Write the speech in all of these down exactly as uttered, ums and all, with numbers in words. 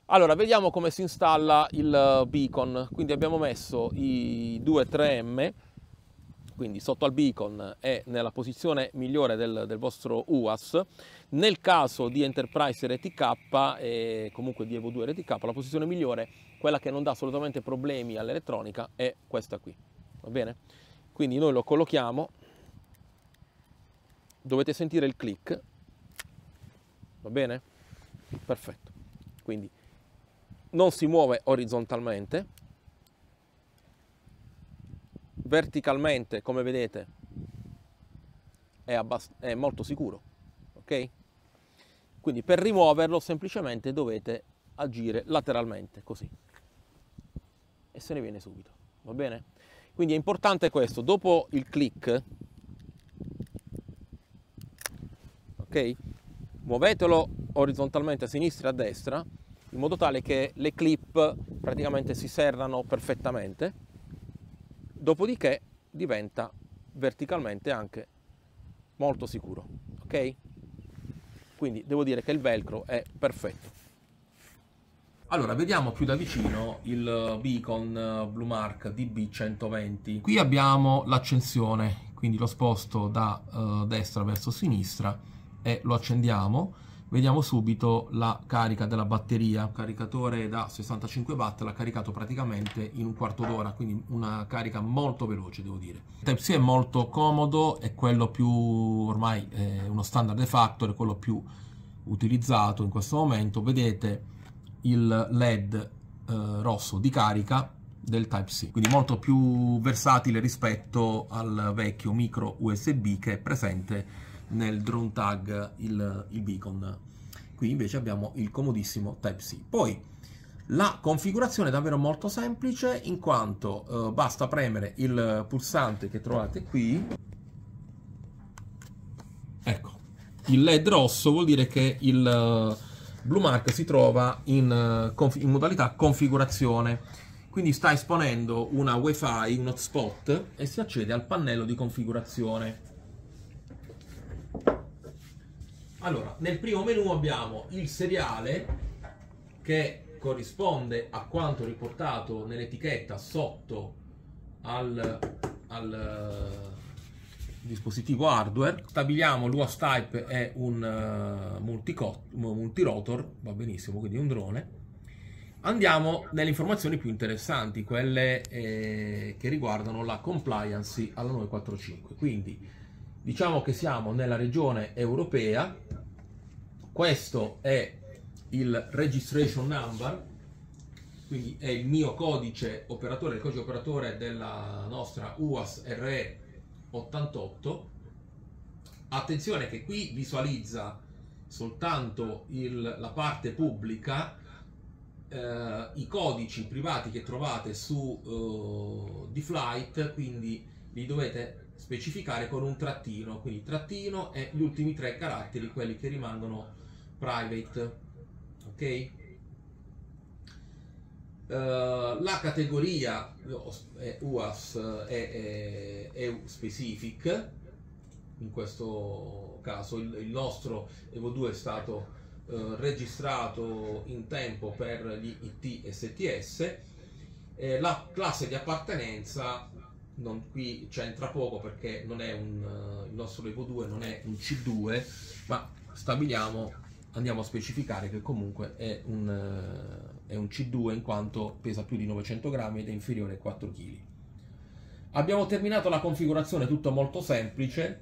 Allora, vediamo come si installa il beacon. Quindi abbiamo messo i due tre M, quindi sotto al beacon è nella posizione migliore del, del vostro U A S. Nel caso di Enterprise R T K e comunque di Evo due R T K, la posizione migliore, quella che non dà assolutamente problemi all'elettronica, è questa qui. Va bene? Quindi noi lo collochiamo, dovete sentire il click, va bene? Perfetto. Quindi non si muove orizzontalmente, verticalmente, come vedete, è, abbast- è molto sicuro, ok? Quindi per rimuoverlo semplicemente dovete agire lateralmente, così, e se ne viene subito, va bene? Quindi è importante questo, dopo il click, ok? Muovetelo orizzontalmente a sinistra e a destra, in modo tale che le clip praticamente si serrano perfettamente, dopodiché diventa verticalmente anche molto sicuro, ok? Quindi devo dire che il velcro è perfetto. Allora, vediamo più da vicino il beacon Bluemark D B centoventi. Qui abbiamo l'accensione, quindi lo sposto da uh, destra verso sinistra e lo accendiamo. Vediamo subito la carica della batteria. Un caricatore da sessantacinque watt l'ha caricato praticamente in un quarto d'ora, quindi una carica molto veloce, devo dire. Il Type-C è molto comodo, è quello più, ormai è uno standard de facto, è quello più utilizzato in questo momento. Vedete il L E D eh, rosso di carica del Type-C, quindi molto più versatile rispetto al vecchio micro U S B che è presente nel drone tag, il, il beacon. Qui invece abbiamo il comodissimo Type-C. Poi la configurazione è davvero molto semplice, in quanto eh, basta premere il pulsante che trovate qui. Ecco, il L E D rosso vuol dire che il Bluemark si trova in, in modalità configurazione, quindi sta esponendo una Wi-Fi, un hotspot, e si accede al pannello di configurazione. Allora, nel primo menu abbiamo il seriale che corrisponde a quanto riportato nell'etichetta sotto al, al dispositivo hardware. Stabiliamo l'U A S type è un uh, multirotor, va benissimo, quindi un drone. Andiamo nelle informazioni più interessanti, quelle eh, che riguardano la compliance alla nove quattro cinque. Quindi diciamo che siamo nella regione europea, questo è il registration number, quindi è il mio codice operatore, il codice operatore della nostra U A S R E ottantotto. Attenzione che qui visualizza soltanto il, la parte pubblica, eh, i codici privati che trovate su uh, D-Flight, quindi li dovete specificare con un trattino, quindi trattino e gli ultimi tre caratteri, quelli che rimangono private, ok? Uh, la categoria è U A S è, è, è specific, in questo caso il, il nostro Evo due è stato uh, registrato in tempo per gli I T S T S. Eh, la classe di appartenenza non, qui c'entra poco, perché non è un, uh, il nostro Evo due non è un C due, ma stabiliamo, andiamo a specificare che comunque è un, uh, è un C due, in quanto pesa più di novecento grammi ed è inferiore ai quattro chili. Abbiamo terminato la configurazione, tutto molto semplice.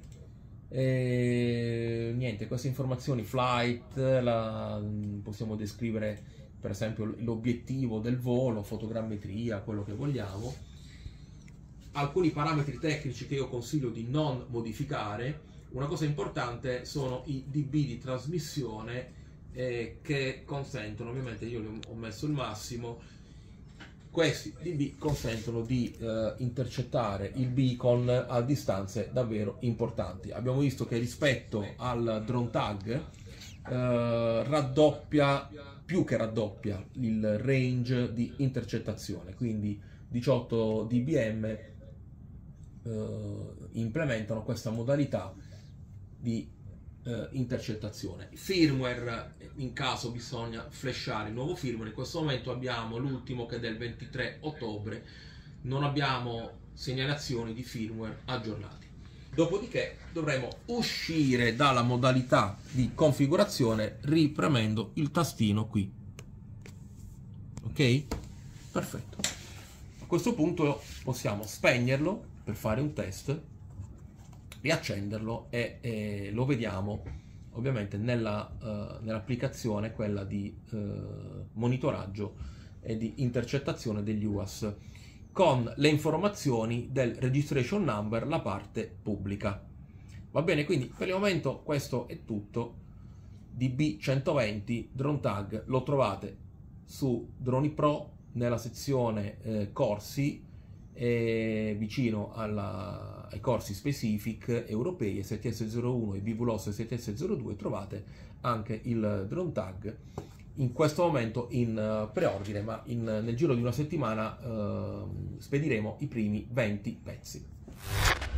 E niente, queste informazioni flight la, possiamo descrivere per esempio l'obiettivo del volo, fotogrammetria, quello che vogliamo. Alcuni parametri tecnici che io consiglio di non modificare. Una cosa importante sono i D B di trasmissione eh, che consentono, ovviamente io ho messo il massimo. Questi D B consentono di eh, intercettare il beacon a distanze davvero importanti. Abbiamo visto che rispetto al drone tag eh, raddoppia, più che raddoppia, il range di intercettazione, quindi diciotto D B M eh, implementano questa modalità di eh, intercettazione. Firmware, in caso bisogna flashare il nuovo firmware. In questo momento abbiamo l'ultimo che è del ventitré ottobre, non abbiamo segnalazioni di firmware aggiornati. Dopodiché dovremo uscire dalla modalità di configurazione ripremendo il tastino qui. Ok? Perfetto. A questo punto possiamo spegnerlo per fare un test, riaccenderlo e, e lo vediamo ovviamente nella, uh, nell'applicazione, quella di uh, monitoraggio e di intercettazione degli U A S, con le informazioni del registration number, la parte pubblica. Va bene, quindi per il momento questo è tutto. D B centoventi Drone Tag lo trovate su DroniPro nella sezione eh, corsi, e vicino alla, ai corsi specific europei S T S zero uno e B V L O S S T S zero due trovate anche il Drone Tag, in questo momento in uh, preordine, ma in, nel giro di una settimana uh, spediremo i primi venti pezzi.